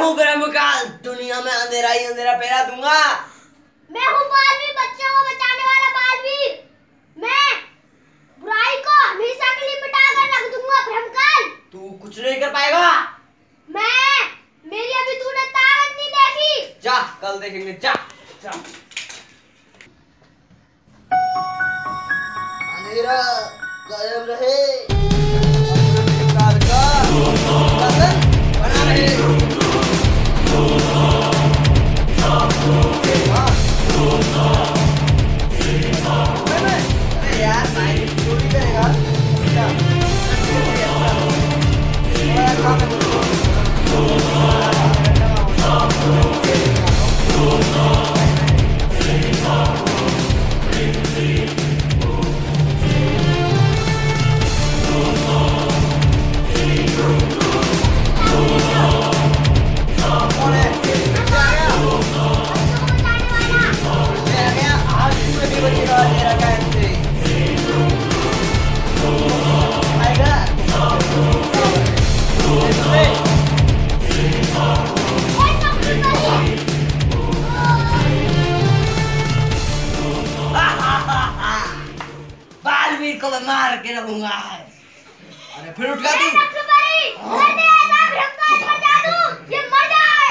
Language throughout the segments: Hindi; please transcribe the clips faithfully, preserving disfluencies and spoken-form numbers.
हूँ ब्रह्मकाल, दुनिया में अंधेरा ही अंधेरा फैला दूंगा। मैं हूँ बालवीर, बच्चों को बचाने वाला बालवीर। मैं बुराई को हमेशा के लिए मिटा कर रख दूंगा ब्रह्मकाल। तू कुछ नहीं कर पाएगा। मैं मेरी अभी तूने ताकत नहीं देखी। जा, कल देखेंगे। जा जा। अंधेरा कायम रहे, ब्रह्मकाल का शासन बना रहे। यार भाई चोरी करेगा क्या? बालवीर को मैं मार के रहूंगा। अरे फिर उठ गया तू। ये मर जाए।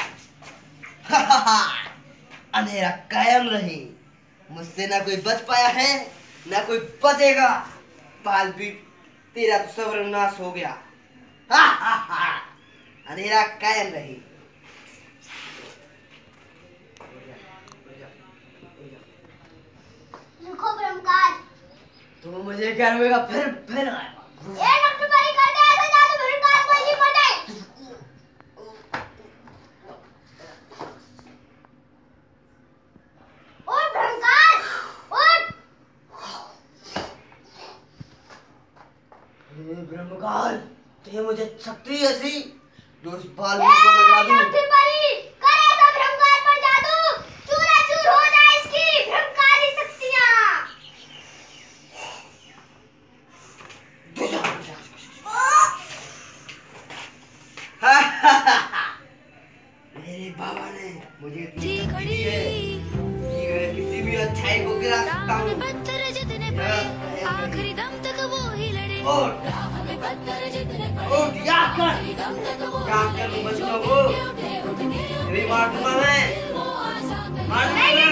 अंधेरा कायम रहे, मुझसे ना कोई बच पाया है ना कोई बचेगा। बालवीर तेरा तो सर्वनाश हो गया। अंधेरा कायम रहे। रुको ब्रह्मकाल, तुम मुझे क्या रोएगा? फिर फिर ये नक्शबरी कर दे ऐसा जादू ब्रह्मकाल को ही मर जाए। ओ ब्रह्मकाल उठ। हे ब्रह्मकाल, ते मुझे शक्ति ऐसी जो उस बालवीर को लगा दूं। नक्शबरी कर ऐसा ब्रह्मकाल पर जादू, चूर-चूर हो जाए इसकी ब्रह्मकाली शक्तियां। मेरे बाबा ने मुझे इतनी शक्ति दी है कि मैं किसी भी अच्छाई को गिरा सकता हूँ। आखिरी दम तक वो ही लड़े। उठ, उठ, या कर, क्या करूँ बच्चों को? अभी मार दूंगा मैं, मार दूंगा मैं।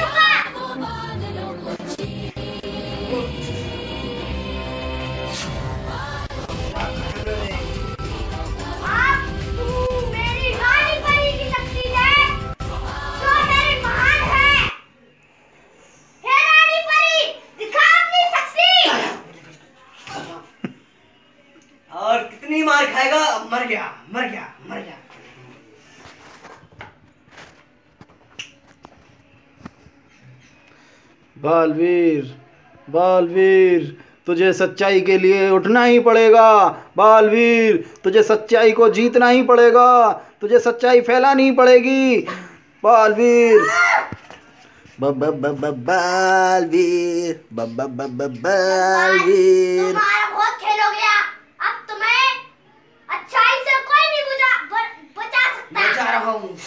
और कितनी मार खाएगा? मर गया, मर गया, मर गया। बालवीर, बालवीर, तुझे सच्चाई के लिए उठना ही पड़ेगा। बालवीर, तुझे सच्चाई को जीतना ही पड़ेगा। तुझे सच्चाई फैलानी पड़ेगी। बालवीर, ब ब ब ब बालवीर, ब ब ब ब बालवीर। तुम्हारा बहुत खेल हो गया। अब तुम्हें अच्छाई से कोई नहीं बुझा बचा सकता। मैं जा रहा हूँ।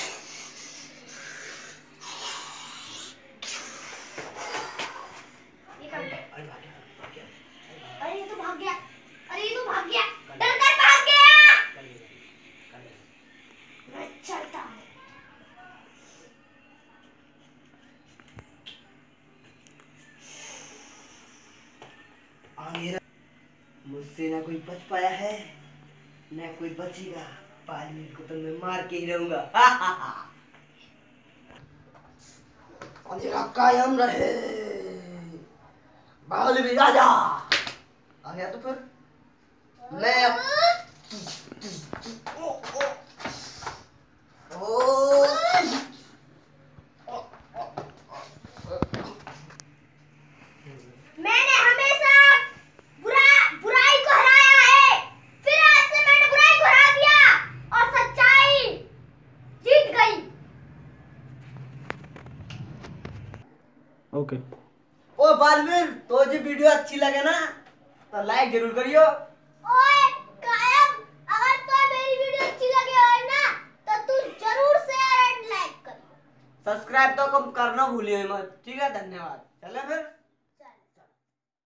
अरे ये तो भाग गया। अरे ये तो भाग गया। डर कर भाग गया। मैं चलता हूँ। मुझसे ना कोई बच पाया है ना कोई बचेगा। बालवीर को तो मैं मार के ही रहूंगा। अंधेरा कायम रहे, बालवीर आजा। आ गया तो फिर मैं ओ, ओ, ओ, मैंने हमेशा बुरा बुराई को हराया है। फिर आज से मैंने बुराई को हरा दिया और सच्चाई जीत गई। ओके। ओ बालवीर, तो जो वीडियो अच्छी लगे ना तो लाइक जरूर करियो। ओए कायम, अगर तो मेरी वीडियो अच्छी लगी हो ना तो तू सब्सक्राइब तो कम करना भूलिए मत, ठीक है? धन्यवाद। चले फिर।